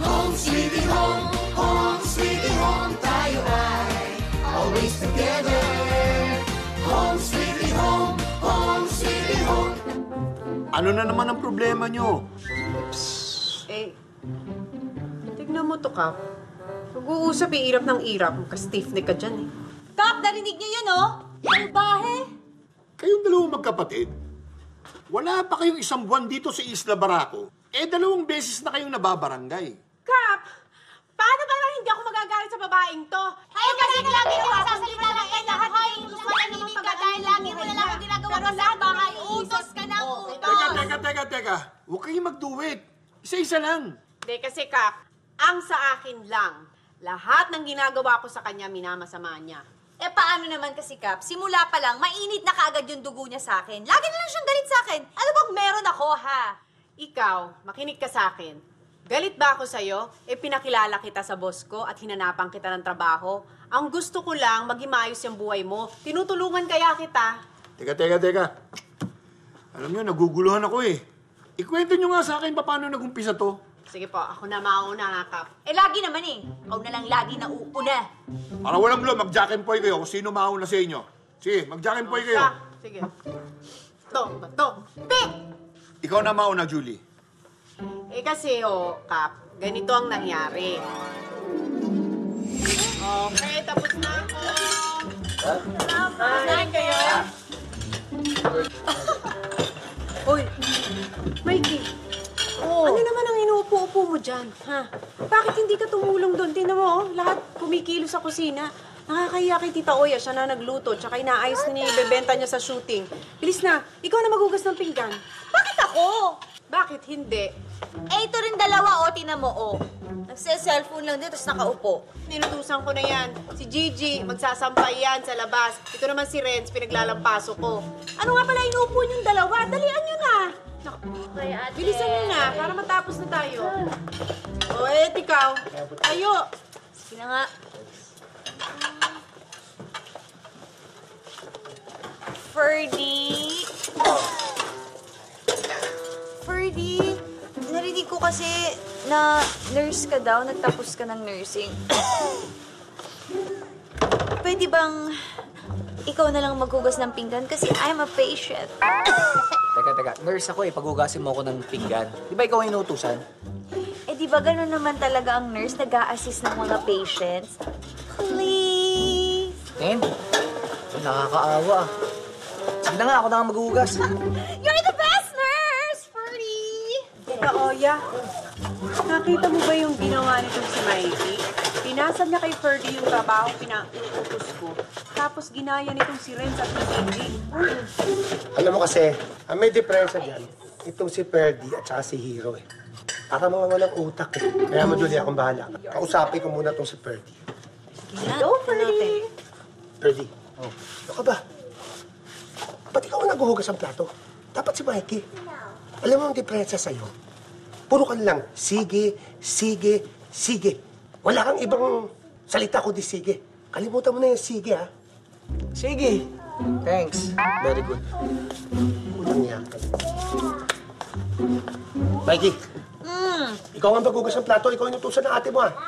Home sweetie home, home sweetie home, tayo ay always together. Home sweetie home, home sweetie home. Ano na naman ang problema nyo? Eh, tignan mo to, Kap. Mag-uusap, irap ng irap. Ka-stiff-neck ka dyan, eh. Kap, narinig niyo yun, oh? Salbahe! Kayong dalawang magkapatid, wala pa kayong isang buwan dito sa Isla Barako. Eh, 2 beses na kayong nababarangay. Kap! Paano ba naman hindi ako magagalit sa babaeng to? Ay, kasi lagi mo sasalita lang yan lahat. Hoy, gusto mo nanimik ka dahil lagi mo na lang ang ginagawa ka sa bahay. Utos ka ng utos. Teka. Huwag kayong magduwit. Isa-isa lang. Hindi, kasi Kap, ang sa akin lang, lahat ng ginagawa ko sa kanya, minamasama niya. Eh, paano naman kasi, Kap? Simula pa lang, mainit na kaagad yung dugo niya sa akin. Lagi na lang siyang galit sa akin. Ano bang meron ako, ha? Ikaw, makinig ka sa akin. Galit ba ako sa'yo? Eh, pinakilala kita sa boss ko at hinanapan kita ng trabaho. Ang gusto ko lang, maging maayos yung buhay mo. Tinutulungan kaya kita. Teka. Alam nyo, naguguluhan ako eh. Ikwento nyo nga sa akin paano nag-umpisa to. Sige po, ako na mauna, Kap. Eh, lagi naman eh. Ikaw na lang lagi na uuna. Para walang gulo, mag-jack and poy kayo kung sino mauna sa inyo. Sige, mag-jack and poy kayo. Sige. To. Pick! Ikaw na mauna, Julie. Eh kasi Kap, ganito ang nangyari. Okay, tapos na ako. Kain kayo? Uy, Mikey. Ano naman ang inuupo-upo mo dyan, ha? Bakit hindi ka tumulong doon? Tingnan mo, lahat kumikilo sa kusina. Nakakahiya kay Tita Oya, siya na nagluto, tsaka inaayos na niya yung bebenta niya sa shooting. Bilis na, ikaw na maghugas ng pinggan. Bakit ako? Bakit hindi? Eh, ito rin dalawa, oh. Tinan mo, oh. Nagse-cellphone lang dito, tapos nakaupo. Ninutusan ko na yan. Si Gigi, magsasampay yan sa labas. Ito naman si Renz, pinaglalampaso ko. Ano nga pala inuupo niyong dalawa? Dalian niyo na! Bilisan niyo na, para matapos na tayo. O, ikaw. Tayo. Sige na nga. Ferdy, narinig ko kasi na nurse ka daw, nagtapos ka ng nursing. Pwede bang ikaw na lang maghugas ng pinggan kasi I'm a patient. Teka. Nurse ako eh. Paghugasin mo ako ng pinggan. Di ba ikaw ang inutusan? Eh, di ba gano'n naman talaga ang nurse nag-a-assist ng mga patients? Please! Nakakaawa. Sige na nga, ako na nga maghugas. You're the best nurse, Ferdy! Tita Oya, nakita mo ba yung ginawa nitong si Mikey? Pinasad niya kay Ferdy yung trabaho pinautos ko. Tapos ginaya nitong si Renz at si Gigi. Alam mo kasi, ang may diferensya dyan, itong si Ferdy at saka si Hero eh. Para mga walang utak eh. Kaya mo, Julie, akong bahala. Kausapin ko muna itong si Ferdy. Go, Ferdy! Ferdy, ano ka ba? Ba't ikaw ang naghuhugas ang plato? Dapat si Mikey. Alam mo ang diferensya sa'yo? Puro ka lang, sige. Wala kang ibang salita kundi sige. Kalimutan mo na yung sige, ha? Sige. Thanks. Very good. Unang niya. Mikey, ikaw ang maghugas ng plato. Ikaw ang inutusan ng ate mo, ha?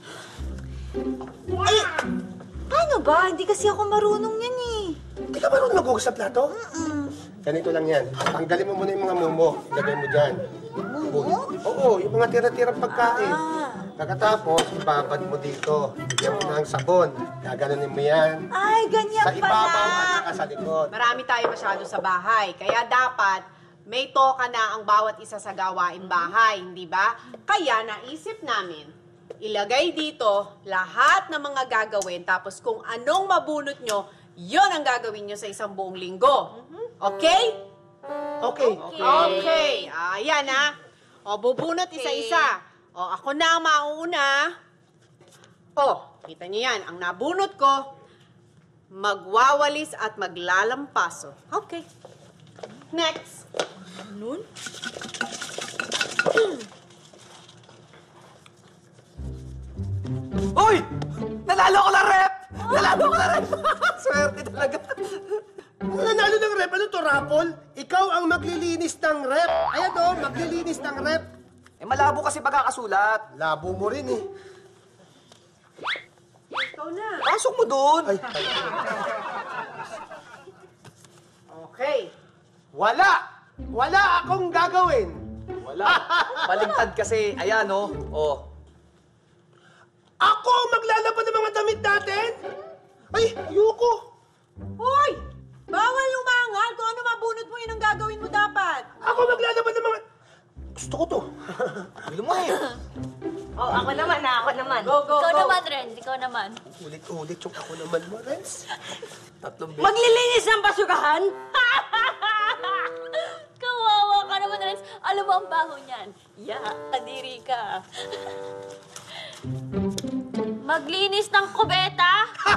Ay, paano ba? Hindi kasi ako marunong yan eh. Hindi ka marunong maghugas ng plato? Ganito lang yan. Tanggalin mo muna yung mga mumo. Ilagay mo dyan. Mumo? Oo, yung mga tira-tirang pagkain. Pagkatapos, ibabad mo dito. Bigyan mo ng sabon. Gaganunin mo yan. Ay, ganyan Sa ibabaw at saka sa likod. Marami tayo masyado sa bahay. Kaya dapat may toka na ang bawat isa sa gawaing bahay, hindi ba? Kaya naisip namin, ilagay dito lahat ng mga gagawin, tapos kung anong mabunot nyo, yon ang gagawin nyo sa isang buong linggo. Okay? Okay. Okay. Ayan ha. O, bubunot isa-isa. O, ako na ang mauuna. O, kita niyo yan. Ang nabunot ko, magwawalis at maglalampaso. Okay. Next. Nun? Uy! Nanalo ko na rep! Swerte talaga. Nanalo ng rep? Ano to, Rapol? Ikaw ang maglilinis ng rep. Ayan o, maglilinis ng rep. Eh, malabo kasi pagkakasulat. Labo mo rin eh. Ikaw na. Pasok mo doon. Ay, Okay. wala! Wala akong gagawin. Wala. Baligtad kasi. Ayan, oh. Oh. Ako ang maglalaban ng mga damit natin? Ay, ayoko. Hoy! Bawal umangal. Kung ano mabunot mo, yun ang gagawin mo dapat. Ako maglalaban ng mga... Gusto ko to. Bilo mo eh. Oh, ako naman. Go, go, Ikaw go. naman, Renz. Ikaw naman. Ulit-ulit yung ako naman mo, Renz. 3 beses. Maglilinis ng basugahan? Kawawa ka naman, Renz. Alam mo ang baho niyan. Kadiri ka. Maglinis ng kubeta?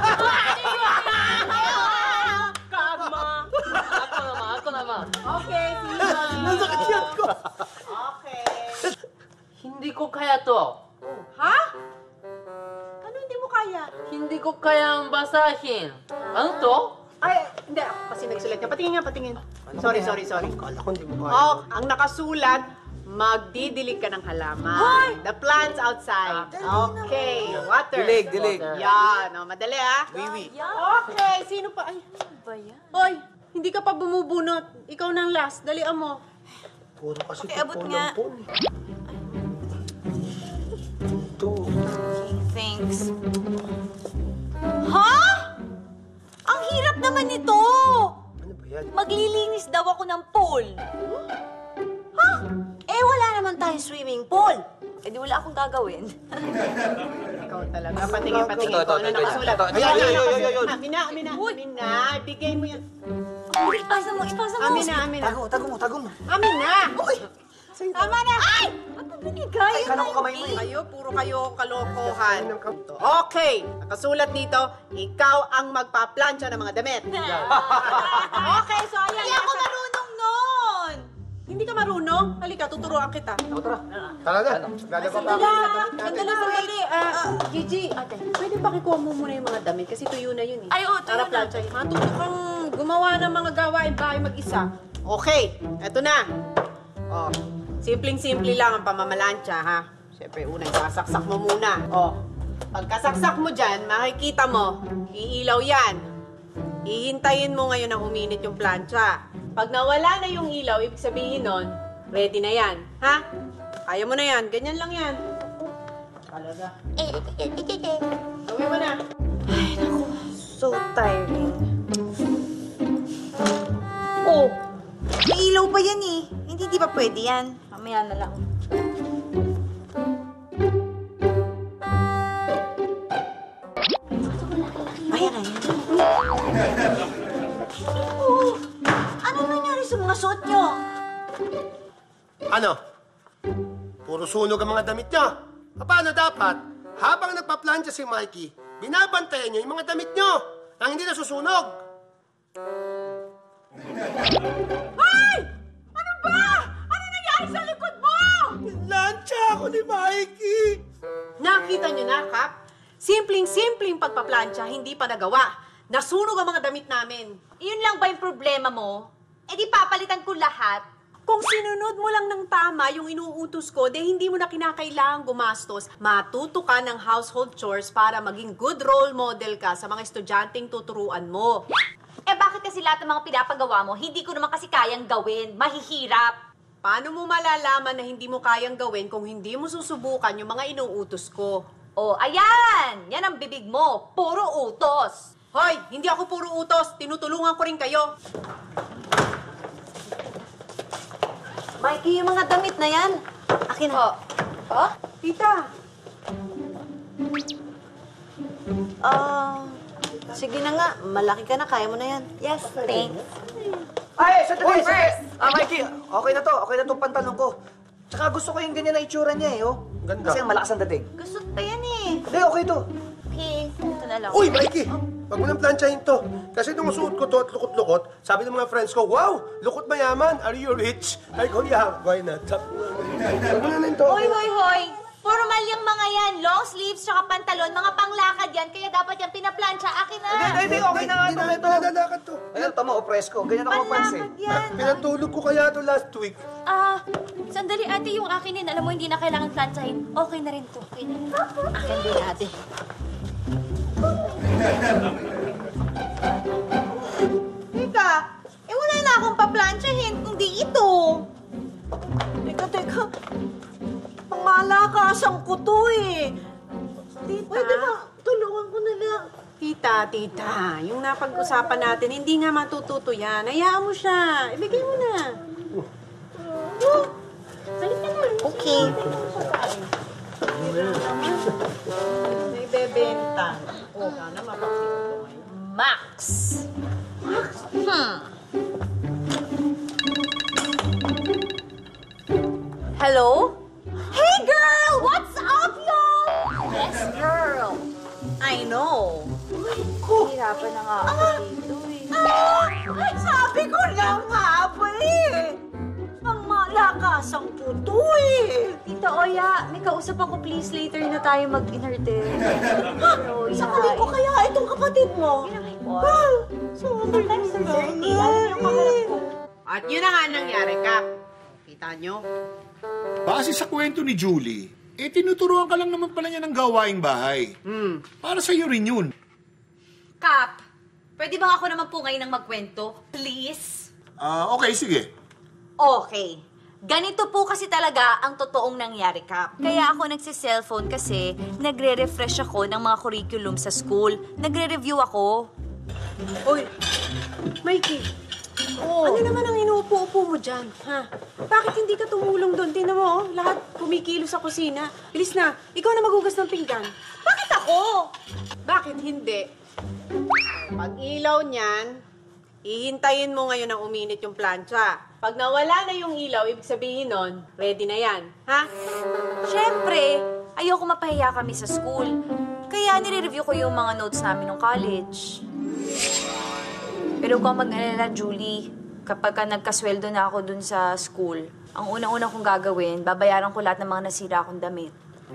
Ako naman. Okay, Tito. Nasakit yan ko. Okay. Hindi ko kaya to. Ha? Ano hindi mo kaya? Hindi ko kayang basahin. Ano to? Ay, hindi. Ako kasi nagsulat niya. Patingin nga, patingin. Sorry. Kala ko hindi mo kaya. Oh, ang nakasulat, magdidilig ka ng halaman. The plants outside. Okay, water. Dilig. Yan. Oh, madali ha. Wiwi. Okay, sino pa? Ay, Ba yan? hoy, hindi ka pa bumubunot. Ikaw nang last. Dalian mo. Puro kasi Pakiabot nga. pon. Ito. Thanks. Ha? Ang hirap naman nito! Ano ba yan? Maglilinis daw ako ng pool. Ha? Eh, wala naman tayong swimming pool. Eh, di wala akong gagawin. Ikaw talaga. Patingin. Ito, Kung ano ito. nakasulat. Ayun. Amina. Bigay mo yan. Ipasa mo. Amina. Tago mo. Amina. Tama na! Ay! Ba't mo binigay? Kala ko kamay mo eh. Puro kayo kalokohan. Okay, nakasulat dito, ikaw ang magpaplansya ng mga damit. Okay, so ayan. Hindi ako marunong nun! Hindi ka marunong? Halika, tuturuan kita. Tara. Tara na. Lalaban pa ako sa damit natin. Sandali. Gigi, pwede pakikuha mo muna yung mga damit kasi tuyo na yun eh. Ay, oo, tuyo Para na. plansya yun. Matuto kang gumawa ng mga gawain bahay mag-isa. Okay, eto na. Oh, simpleng-simple lang ang pamamalansya, ha? Siyempre, unang sasaksak mo muna. Oh, pagkasaksak mo dyan, makikita mo, iilaw yan. Ihintayin mo ngayon na uminit yung plancha. Pag nawala na yung ilaw, ibig sabihin nun, ready na yan. Ha? Kaya mo na yan. Ganyan lang yan. Talaga. Gawin mo na. So tiring. Oh! May ilaw pa yan eh. Hindi ba pwede yan? Mamaya na lang. Ayan. Oh! Ano nangyari sa mga suot nyo? Ano? Puro sunog ang mga damit niya. Paano dapat? Habang nagpaplansya si Mikey, binabantayan niyo yung mga damit niyo nang hindi nasusunog. Ay! Ano ba? Ano nangyari sa likod mo? Lansya ako ni Mikey. Nakita niyo na, Kap? Simpleng-simpleng pagpaplansya, hindi pa nagawa. Nasunog ang mga damit namin. Yun lang ba yung problema mo? Eh di papalitan ko lahat. Kung sinunod mo lang ng tama yung inuutos ko, de hindi mo na kinakailangang gumastos. Matuto ka ng household chores para maging good role model ka sa mga estudyanteng tuturuan mo. Eh bakit kasi lahat ng mga pinapagawa mo, hindi ko naman kasi kayang gawin. Mahihirap. Paano mo malalaman na hindi mo kayang gawin kung hindi mo susubukan yung mga inuutos ko? Oh, ayan! Yan ang bibig mo. Puro utos. Hoy, hindi ako puro utos. Tinutulungan ko rin kayo. Mikey, yung mga damit na yan. Akin ho. Oh? Tita, Sige na nga. Malaki ka na. Kaya mo na yan. Yes, thanks. Ay, sandali. Mikey, okay na to pantalon ko. Tsaka gusto ko yung ganyan na itsura niya eh, oh. Ganda. Kasi ang malakas ang dating. Gusto pa yan eh. Hindi, okay to. Okay, ito na lang. Uy, Mikey! Wag mo nang plansyahin to. Kasi nung suot ko to at lukot-lukot, sabi ng mga friends ko, wow! Lukot mayaman! Are you rich? Ay ko, yeah, why not? Wag mo na rin to. Hoy! Formal yung mga yan. Long sleeves tsaka pantalon, mga panglakad yan, kaya dapat yan pinaplansya. Akin na. Hindi, okay na nga ito. Hindi na nalalakad to. Ayan, tama, opres ko. Ganyan ako mapansin. Panlakad yan. Pinatulog ko kaya to last week. Sandali ate, yung akin din. Alam mo, hindi na kailangan plansyahin. Okay na rin to. Okay na rin. Akin din ate. Teka, wala na akong paplansyahin, kundi ito. Teka. Pangalakasan ko to eh. Tita? Pwede ba? Tulungan ko na lang. Tita, yung napag-usapan natin, hindi nga matututo yan. Hayaan mo siya. Ibigay mo na. Okay. May bebenta. Sana mapakita ko ngayon. Max. Hello? Hey girl! What's up, yo? Yes, girl. I know. Hirapan na nga ako dito eh. Sabi ko lang nga ba eh. Ang malakasan ko to eh. Tita Oya, may kausap ako. Please, later na tayo mag-inerte. Sakalin ko kaya itong kapatid mo. Sometimes sa journey, alam yung kaharap ko. At yun na nga nangyari, Kap. Kita nyo? Base sa kwento ni Julie, tinuturuan ka lang naman pala niya ng gawaing bahay. Para sa'yo rin yun. Kap, pwede ba ako naman po ngayon ng magkwento? Please? Okay, sige. Okay. Ganito po kasi talaga ang totoong nangyari, Kap. Kaya ako nagsi-cellphone kasi nagre-refresh ako ng mga curriculum sa school. Nagre-review ako. Uy, Mikey. Ano naman ang inuupo-upo mo dyan, ha? Bakit hindi ka tumulong doon? Tingnan mo, lahat kumikilo sa kusina. Bilis na, ikaw na maghugas ng pinggan. Bakit ako? Bakit hindi? Pag ilaw niyan, ihintayin mo ngayon ang uminit yung plancha. Pag nawala na yung ilaw, ibig sabihin nun, ready na yan, ha? Siyempre, ayoko mapahiya kami sa school. Kaya nire-review ko yung mga notes namin nung college. Pero kung mag-alala, Julie, kapag ka nagkasweldo na ako dun sa school, ang unang-una kong gagawin, babayaran ko lahat ng mga nasira akong damit.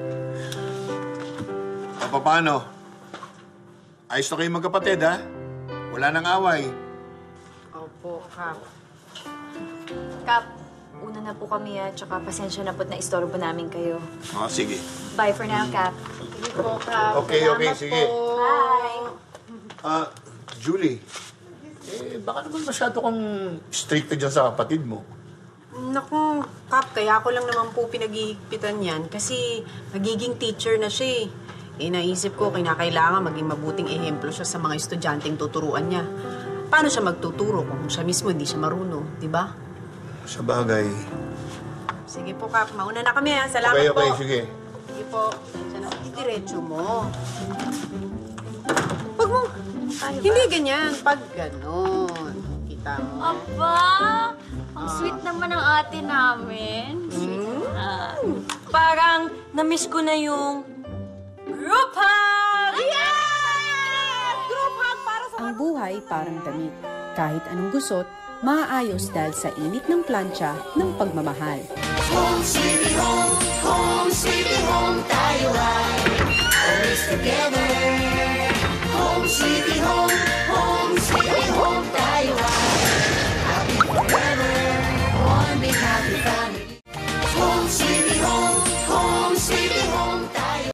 Paano? Ayos na kayong magkapatid, ha? Wala nang away. Opo, Kap. Kap, una na po kami tsaka pasensya na po't na istorbo namin kayo. Sige. Bye for now, Kap. Sige po, Kap. Okay, Salamat sige. po. Bye! Julie, baka naman masyado kang strict dyan sa kapatid mo. Naku, Kap, kaya ako lang naman po pinag-iigpitan yan kasi magiging teacher na siya eh. Naisip ko, kinakailangan maging mabuting ehemplo siya sa mga estudyanteng tuturuan niya. Paano siya magtuturo kung siya mismo hindi siya marunong, di ba? Sa bagay. Sige po, Kap. Mauna na kami, ha? Salamat po. Okay, sige. Sige po. Diretso mo. Pag mo. Hindi ganyan. Pag ganon. Kita mo. Aba, ang sweet naman ng ate namin. Parang na-miss ko na yung group hug! Yes! Group hug para sa... Ang buhay parang damit. Kahit anong gusot, maaayos dahil sa init ng plancha ng pagmamahal. Home sweetie home tayo ay always together. Home sweetie